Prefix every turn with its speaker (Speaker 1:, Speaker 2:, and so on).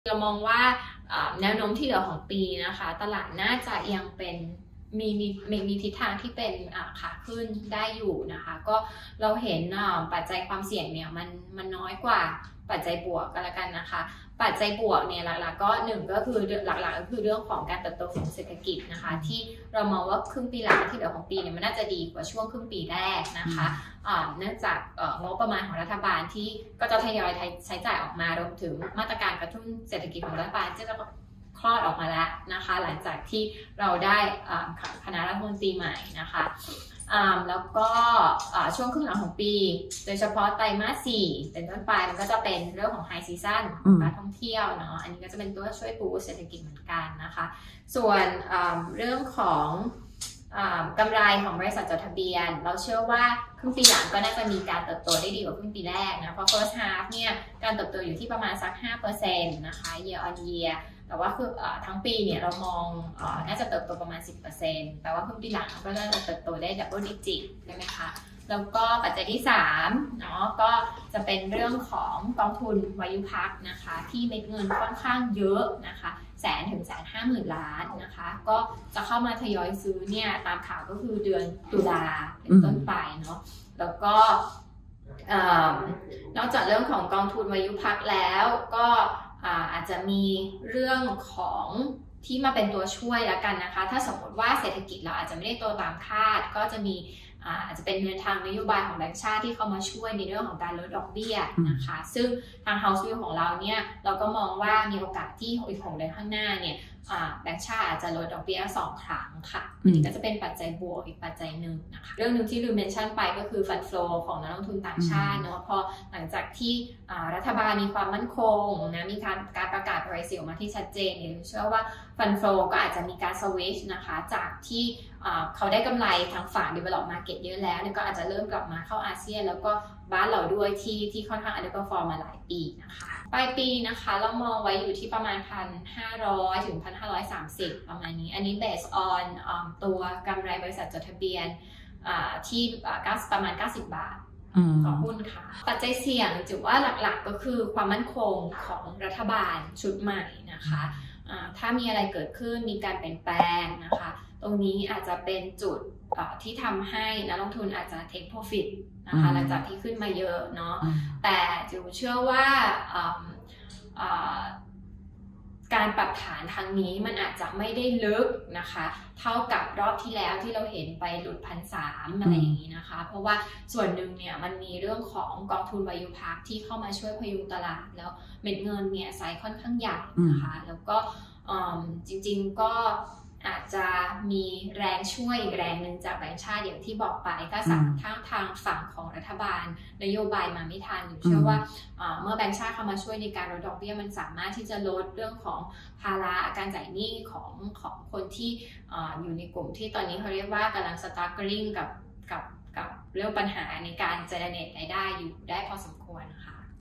Speaker 1: เรามองว่าแนวโน้มที่เหลือของปีนะคะตลาดน่าจะยังเป็นมีทิศทางที่เป็นขาขึ้นได้อยู่นะคะก็เราเห็นปัจจัยความเสี่ยงเนี่ยมันน้อยกว่าปัจจัยบวกกันละกันนะคะปัจจัยบวกเนี่ยหลักๆก็หนึ่งก็คือหลักๆก็คือเรื่องของการเติบโตของเศรษฐกิจนะคะที่เรามองว่าครึ่งปีหลังที่เหลือของปีเนี่ยมันน่าจะดีกว่าช่วงครึ่งปีแรกนะคะเนื่องจากงบประมาณของรัฐบาลที่ก็จะทยอยใช้จ่ายออกมารวมถึงมาตรการกระตุ้นเศรษฐกิจของรัฐบาลที่จะคลอดออกมาแล้วนะคะหลังจากที่เราได้คณะรัฐมนตรีใหม่นะคะแล้วก็ช่วงครึ่งหลังของปีโดยเฉพาะไตรมาส 4เป็นต้นไปมันก็จะเป็นเรื่องของไฮซีซั่นการท่องเที่ยวเนาะอันนี้ก็จะเป็นตัวช่วยปูเศรษฐกิจเหมือนกันนะคะส่วนเรื่องของกำไรของบริษัทจดทะเบียนเราเชื่อว่าครึ่งปีหลังก็น่าจะมีการเติบโตได้ดีกว่าครึ่งปีแรกนะเพราะ first half เนี่ยการเติบโตอยู่ที่ประมาณสัก 5% นะคะ year on year แต่ว่าคือทั้งปีเนี่ยเรามองน่าจะเติบโตประมาณ 10% แต่ว่าครึ่งปีหลังก็น่าจะเติบโตได้ double digit ใช่ไหมคะแล้วก็ปัจจัยที่3เนาะก็จะเป็นเรื่องของกองทุนวายุพักนะคะที่เม็ดเงินค่อนข้างเยอะนะคะ100,000 ถึง 150,000 ล้านนะคะก็จะเข้ามาทยอยซื้อเนี่ยตามข่าวก็คือเดือนตุลาเป็นต้นไปเนาะแล้วก็นอกจากเรื่องของกองทุนวายุพักแล้วก็อาจจะมีเรื่องของที่มาเป็นตัวช่วยแล้วกันนะคะถ้าสมมติว่าเศรษฐกิจเราอาจจะไม่ได้โตตามคาดก็จะมีอาจจะเป็นในทางนโยบายของแบงก์ชาติที่เข้ามาช่วยในเรื่องของการลดดอกเบี้ยนะคะซึ่งทาง House View ของเราเนี่ยเราก็มองว่ามีโอกาสที่อีก6 เดือนข้างหน้าเนี่ยแบงก์ชาติอาจจะลดดอกเบี้ย2 ครั้งค่ะอันนี้ก็จะเป็นปัจจัยบวกอีกปัจจัยหนึ่งนะคะเรื่องหนึ่งที่ลืมเมนชั่นไปก็คือฟันโฟลของนักลงทุนต่างชาติเนาะพอหลังจากที่รัฐบาลมีความมั่นคงนะมีการประกาศ policy ออกมาที่ชัดเจนเนี่ยเชื่อว่าฟันโฟลก็อาจจะมีการสวิชนะคะจากที่เขาได้กำไรทางฝั่ง develop market เยอะแล้วเนี่ยก็อาจจะเริ่มกลับมาเข้าอาเซียนแล้วก็บ้านเราด้วยที่ค่อนข้าง underperform มาหลายปีนะคะปลายปีนะคะเรามองไว้อยู่ที่ประมาณ 1,500 ถึง 1,530 ประมาณนี้อันนี้ based on ตัวกำไรบริษัทจดทะเบียนที่ประมาณ90 บาทต่อหุ้นค่ะปัจจัยเสี่ยงถือว่าหลักๆก็คือความมั่นคงของรัฐบาลชุดใหม่นะคะถ้ามีอะไรเกิดขึ้นมีการเปลี่ยนแปลงนะคะตรงนี้อาจจะเป็นจุดที่ทำให้นักลงทุนอาจจะ take profit นะคะหลังจากที่ขึ้นมาเยอะเนาะแต่จิวเชื่อว่าการปรับฐานทางนี้มันอาจจะไม่ได้ลึกนะคะเท่ากับรอบที่แล้วที่เราเห็นไปหลุด 1,300 อะไรอย่างนี้นะคะเพราะว่าส่วนหนึ่งเนี่ยมันมีเรื่องของกองทุนวายุพักที่เข้ามาช่วยพยุงตลาดแล้วเม็ดเงินเนี่ยไซส์ค่อนข้างใหญ่นะคะแล้วก็จริงๆก็อาจจะมีแรงช่วยอีกแรงหนึ่งจากแบงก์ชาติอย่างที่บอกไปถ้าทางฝั่งของรัฐบาลนโยบายมาไม่ทันอยู่เชื่อว่าเมื่อแบงก์ชาติเข้ามาช่วยในการลดดอกเบี้ยมันสามารถที่จะลดเรื่องของภาระการจ่ายหนี้ของคนที่อยู่ในกลุ่มที่ตอนนี้เขาเรียกว่ากำลังstrugglingกับเรื่องปัญหาในการเจเนเรตรายได้อยู่ได้พอสมควร